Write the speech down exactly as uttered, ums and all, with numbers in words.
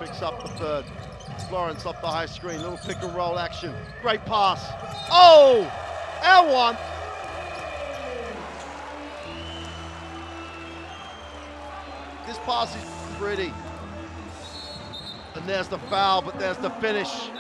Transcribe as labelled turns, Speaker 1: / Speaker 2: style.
Speaker 1: breaks up the third. Florence off the high screen, little pick and roll action. Great pass. Oh, L one. This pass is pretty. And there's the foul, but there's the finish.